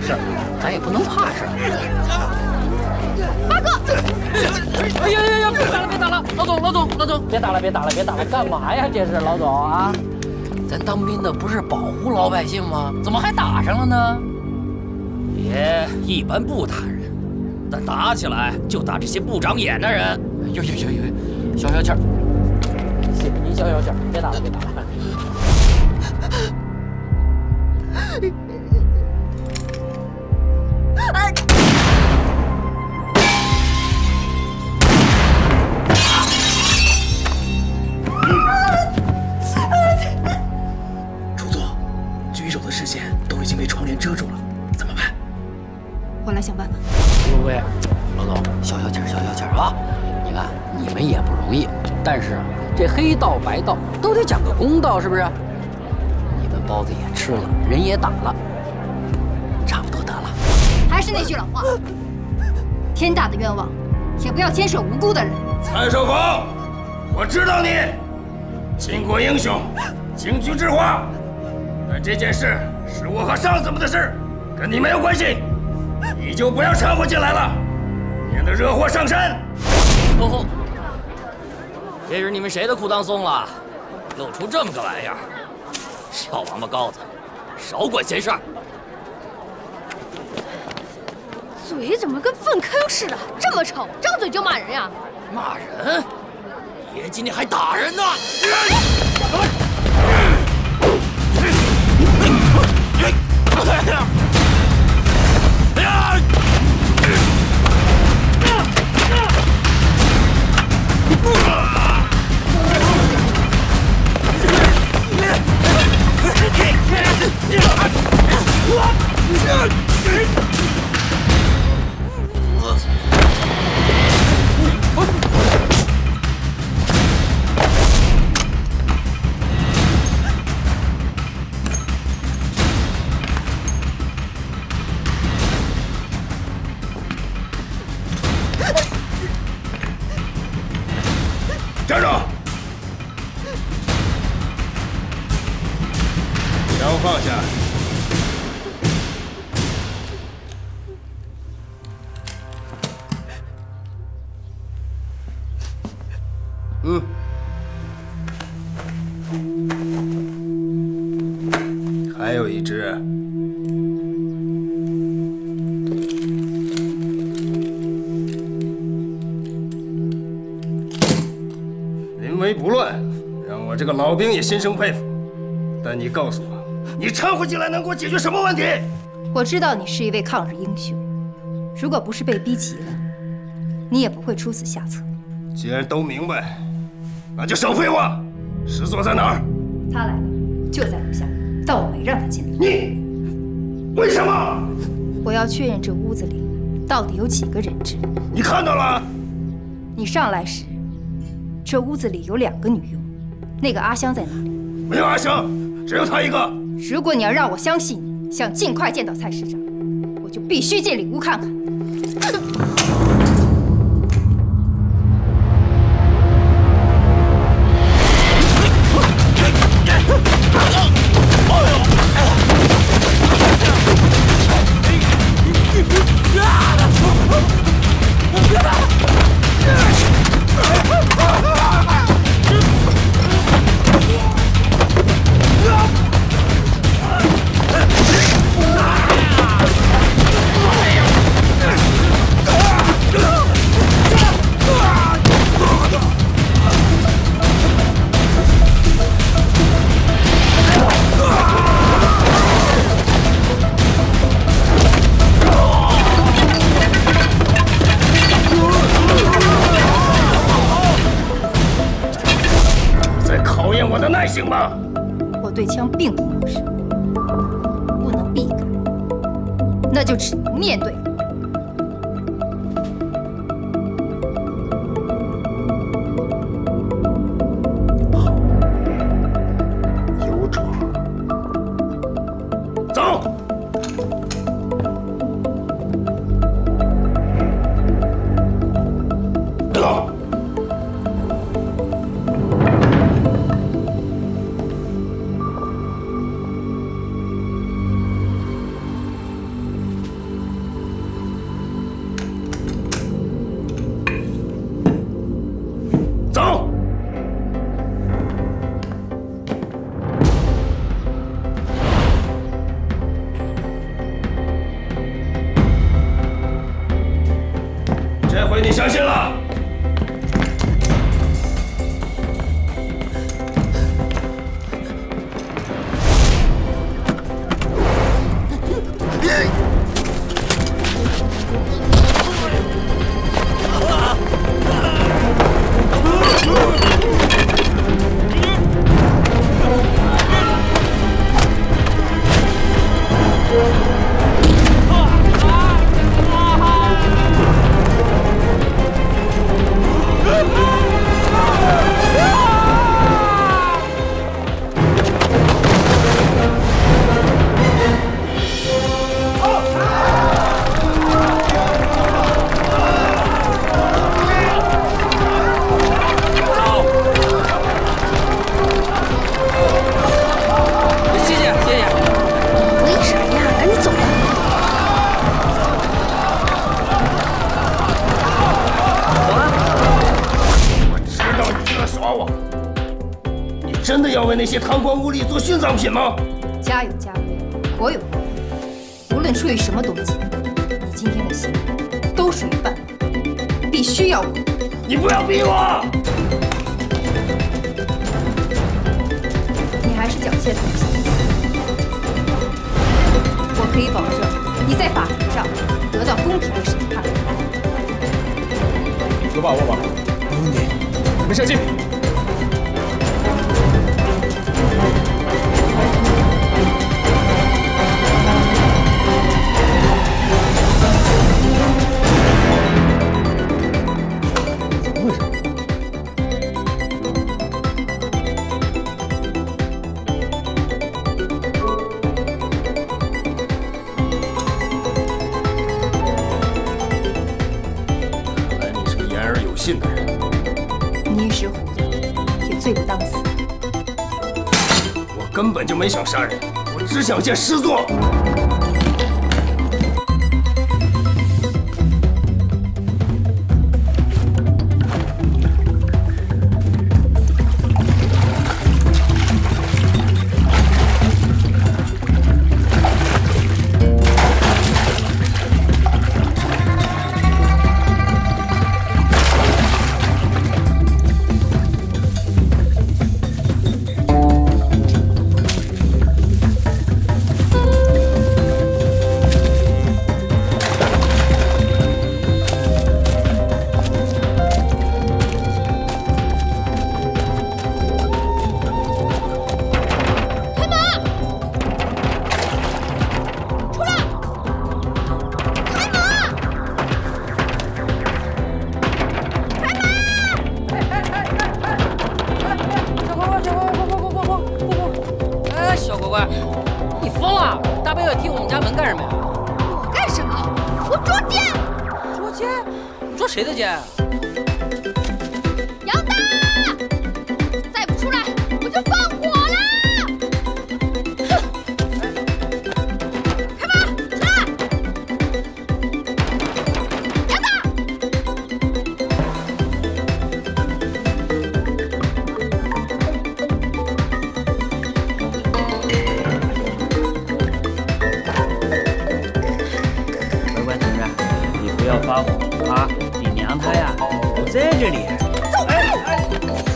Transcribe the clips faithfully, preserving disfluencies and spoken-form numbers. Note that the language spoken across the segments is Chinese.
事，咱也不能怕事。 八哥！ 哎呀呀呀！别打了，别打了！老总，老总，老总，别打了，别打了，别打了！干嘛呀？这是老总啊！咱当兵的不是保护老百姓吗？怎么还打上了呢？ 爷一般不打人，但打起来就打这些不长眼的人。 有有有有，消消气儿。谢谢您消消气儿，别打了，别打了。 主座，狙手的视线都已经被窗帘遮住了，怎么办？ 我来想办法。 各位，老总，消消气儿，消消气儿啊！你看你们也不容易，但是这黑道白道都得讲个公道，是不是？你们包子也吃了，人也打了，差不多得了。 还是那句老话，天大的冤枉，也不要牵涉无辜的人。 蔡少峰，我知道你巾帼英雄，京剧之花，但这件事是我和上司们的事，跟你没有关系，你就不要掺和进来了，免得惹祸上身。 吼吼！这是你们谁的裤裆松了，露出这么个玩意儿？小王八羔子，少管闲事儿！ 嘴怎么跟粪坑似的，这么臭，张嘴就骂人呀？ 骂人？爷今天还打人呢！ 站住！枪放下。嗯。还有一只。临危不乱，让我这个老兵也心生佩服。但你告诉我，你掺和进来能给我解决什么问题？ 我知道你是一位抗日英雄，如果不是被逼急了，你也不会出此下策。 既然都明白，那就少废话。石座在哪儿？ 他来了，就在楼下，但我没让他进来。 你为什么？ 我要确认这屋子里到底有几个人质。 你看到了？ 你上来时，这屋子里有两个女佣，那个阿香在哪里？ 没有阿香，只有她一个。 如果你要让我相信你，想尽快见到蔡师长，我就必须进里屋看看。 行吗？ 我对枪并不陌生，不能避开，那就只能面对。 好，有种，走。走。 相信了。真的要为那些贪官污吏做殉葬品吗？ 家有家规，国有国规，无论出于什么动机，你今天的行为都属于犯法，必须要我。 你不要逼我！ 你还是缴械投降。我可以保证你在法庭上得到公平的审判。 你说把握吧，没问题。你们上去。 信的人， 你一时糊涂，也罪不当死。 我根本就没想杀人，我只想见师座。 谁的剑？ 杨大，再不出来，我就放火了！哼！开门，出来！杨大， 乖乖同志，你不要发火啊！ 娘她呀，不在这里。走开！哎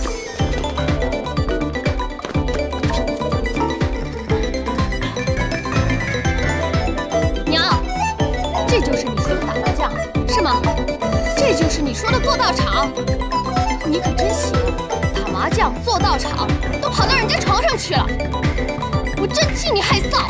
娘，这就是你说的打麻将，是吗？这就是你说的做道场？你可真行，打麻将、做道场，都跑到人家床上去了。我真替你害臊。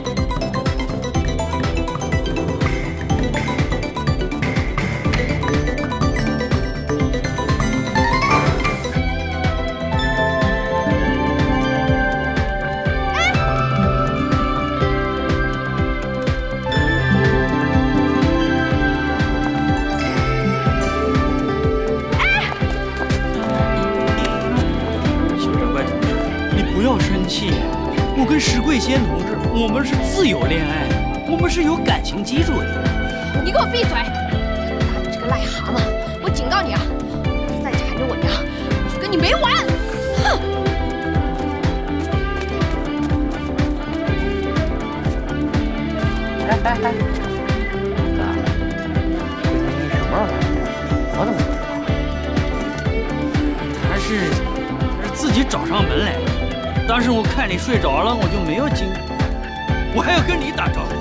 我跟石桂仙同志，我们是自由恋爱，我们是有感情基础的。 你给我闭嘴！你这个癞蛤蟆，我警告你啊！你再缠着我娘，我就跟你没完！哼！ 哎哎哎，哥，这什么玩意儿？我上门来。当时我看你睡着了，我就没有进，我还要跟你打招呼。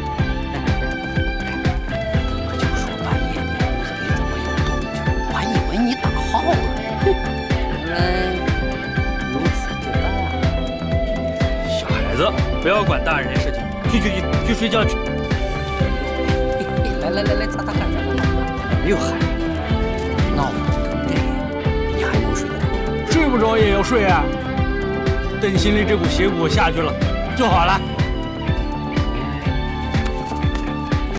我就说半夜你屋子里怎么有动静，我还以为你打号了。原来如此这般。 小孩子不要管大人的事情，去去去去睡觉去。 来来来来，擦擦汗，擦擦汗。 没有汗， 闹得这样，你还能睡得着？ 睡不着也要睡啊。等心里这股邪火下去了，就好了。